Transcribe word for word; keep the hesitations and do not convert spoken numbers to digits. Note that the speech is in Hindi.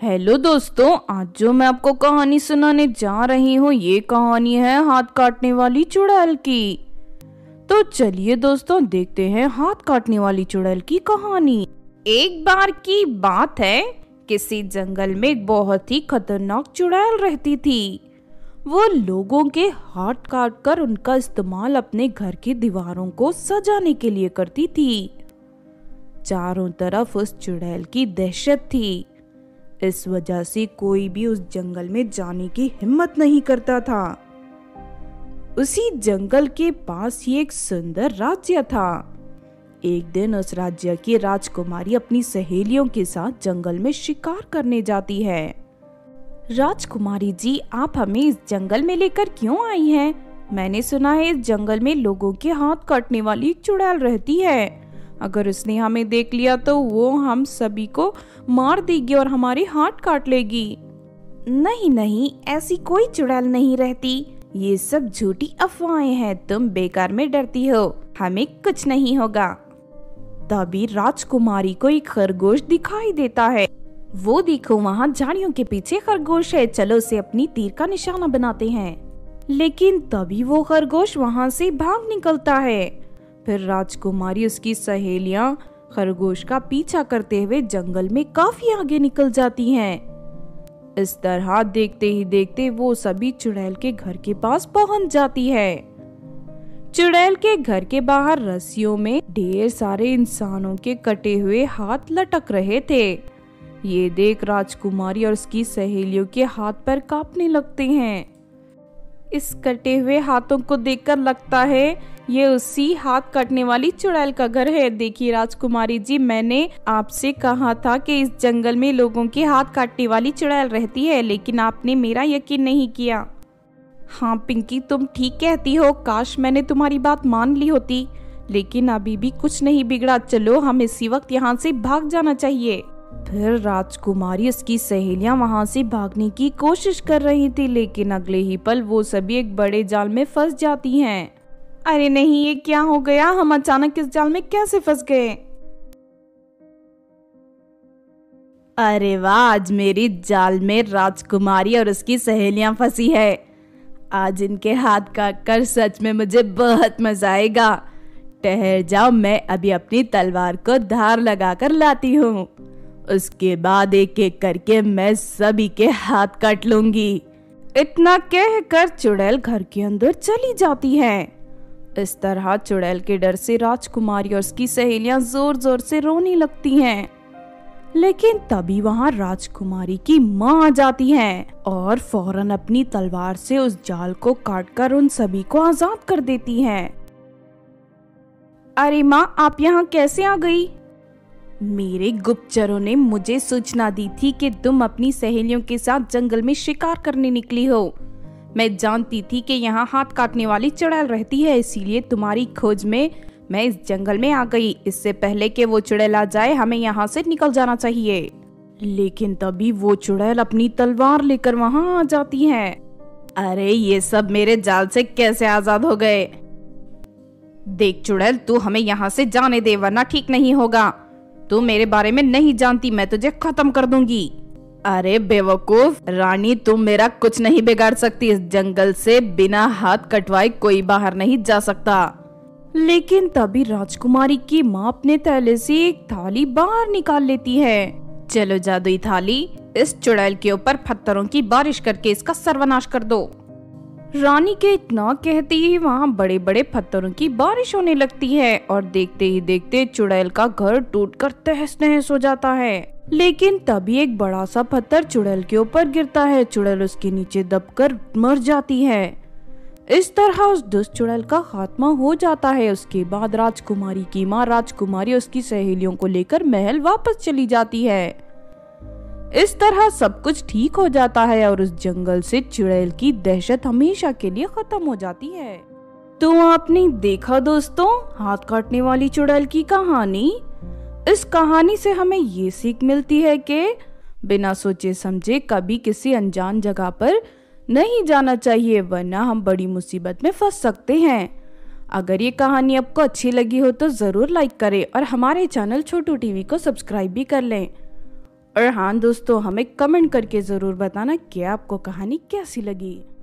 हेलो दोस्तों, आज जो मैं आपको कहानी सुनाने जा रही हूँ ये कहानी है हाथ काटने वाली चुड़ैल की। तो चलिए दोस्तों देखते हैं हाथ काटने वाली चुड़ैल की कहानी। एक बार की बात है, किसी जंगल में एक बहुत ही खतरनाक चुड़ैल रहती थी। वो लोगों के हाथ काटकर उनका इस्तेमाल अपने घर की दीवारों को सजाने के लिए करती थी। चारों तरफ उस चुड़ैल की दहशत थी। इस वजह से कोई भी उस जंगल में जाने की हिम्मत नहीं करता था। उसी जंगल के पास ही एक सुंदर राज्य था। एक दिन उस राज्य की राजकुमारी अपनी सहेलियों के साथ जंगल में शिकार करने जाती है। राजकुमारी जी, आप हमें इस जंगल में लेकर क्यों आई हैं? मैंने सुना है इस जंगल में लोगों के हाथ काटने वाली एक चुड़ैल रहती है। अगर उसने हमें देख लिया तो वो हम सभी को मार देगी और हमारे हाथ काट लेगी। नहीं नहीं, ऐसी कोई चुड़ैल नहीं रहती। ये सब झूठी अफवाहें हैं। तुम बेकार में डरती हो। हमें कुछ नहीं होगा। तभी राजकुमारी को एक खरगोश दिखाई देता है। वो देखो, वहाँ झाड़ियों के पीछे खरगोश है। चलो उसे अपनी तीर का निशाना बनाते हैं। लेकिन तभी वो खरगोश वहाँ से भाग निकलता है। फिर राजकुमारी उसकी सहेलियां खरगोश का पीछा करते हुए जंगल में काफी आगे निकल जाती हैं। इस तरह देखते ही देखते वो सभी चुड़ैल के घर के पास पहुंच जाती है। चुड़ैल के घर के बाहर रस्सियों में ढेर सारे इंसानों के कटे हुए हाथ लटक रहे थे। ये देख राजकुमारी और उसकी सहेलियों के हाथ पैर कांपने लगते हैं। इस कटे हुए हाथों को देखकर लगता है ये उसी हाथ काटने वाली चुड़ैल का घर है। देखिए राजकुमारी जी, मैंने आपसे कहा था कि इस जंगल में लोगों के हाथ काटने वाली चुड़ैल रहती है, लेकिन आपने मेरा यकीन नहीं किया। हाँ पिंकी, तुम ठीक कहती हो। काश मैंने तुम्हारी बात मान ली होती, लेकिन अभी भी कुछ नहीं बिगड़ा। चलो हम इसी वक्त यहाँ से भाग जाना चाहिए। फिर राजकुमारी उसकी सहेलियां वहां से भागने की कोशिश कर रही थी, लेकिन अगले ही पल वो सभी एक बड़े जाल में फंस जाती हैं। अरे नहीं, ये क्या हो गया? हम अचानक इस जाल में कैसे फंस गए? अरे वाह, आज मेरी जाल में राजकुमारी और उसकी सहेलियां फंसी है। आज इनके हाथ काट कर सच में मुझे बहुत मजा आएगा। ठहर जाओ, मैं अभी अपनी तलवार को धार लगाकर लाती हूँ। उसके बाद एक एक करके मैं सभी के हाथ काट लूंगी। इतना कहकर चुड़ैल घर के अंदर चली जाती है। इस तरह चुड़ैल के डर से राजकुमारी और उसकी सहेलियां जोर जोर से रोने लगती हैं। लेकिन तभी वहां राजकुमारी की माँ आ जाती है और फौरन अपनी तलवार से उस जाल को काटकर उन सभी को आजाद कर देती है। अरे माँ, आप यहाँ कैसे आ गई? मेरे गुप्तचरों ने मुझे सूचना दी थी कि तुम अपनी सहेलियों के साथ जंगल में शिकार करने निकली हो। मैं जानती थी कि यहाँ हाथ काटने वाली चुड़ैल रहती है, इसीलिए तुम्हारी खोज में मैं इस जंगल में आ गई। इससे पहले कि वो चुड़ैल आ जाए, हमें यहाँ से निकल जाना चाहिए। लेकिन तभी वो चुड़ैल अपनी तलवार लेकर वहाँ आ जाती है। अरे ये सब मेरे जाल से कैसे आजाद हो गए? देख चुड़ैल, तू हमें यहाँ से जाने दे, वरना ठीक नहीं होगा। तू मेरे बारे में नहीं जानती, मैं तुझे खत्म कर दूंगी। अरे बेवकूफ रानी, तुम मेरा कुछ नहीं बिगाड़ सकती। इस जंगल से बिना हाथ कटवाए कोई बाहर नहीं जा सकता। लेकिन तभी राजकुमारी की माँ अपने थैले से एक थाली बाहर निकाल लेती है। चलो जादुई थाली, इस चुड़ैल के ऊपर पत्थरों की बारिश करके इसका सर्वनाश कर दो। रानी के इतना कहते ही वहाँ बड़े बड़े पत्थरों की बारिश होने लगती है और देखते ही देखते चुड़ैल का घर टूटकर तहस नहस हो जाता है। लेकिन तभी एक बड़ा सा पत्थर चुड़ैल के ऊपर गिरता है। चुड़ैल उसके नीचे दबकर मर जाती है। इस तरह उस दुष्ट चुड़ैल का खात्मा हो जाता है। उसके बाद राजकुमारी की माँ राजकुमारी उसकी सहेलियों को लेकर महल वापस चली जाती है। इस तरह सब कुछ ठीक हो जाता है और उस जंगल से चुड़ैल की दहशत हमेशा के लिए खत्म हो जाती है। तो आपने देखा दोस्तों, हाथ काटने वाली चुड़ैल की कहानी। इस कहानी से हमें ये सीख मिलती है कि बिना सोचे समझे कभी किसी अनजान जगह पर नहीं जाना चाहिए, वरना हम बड़ी मुसीबत में फंस सकते हैं। अगर ये कहानी आपको अच्छी लगी हो तो जरूर लाइक करें और हमारे चैनल छोटू टीवी को सब्सक्राइब भी कर लें। और हाँ दोस्तों, हमें कमेंट करके ज़रूर बताना कि आपको कहानी कैसी लगी।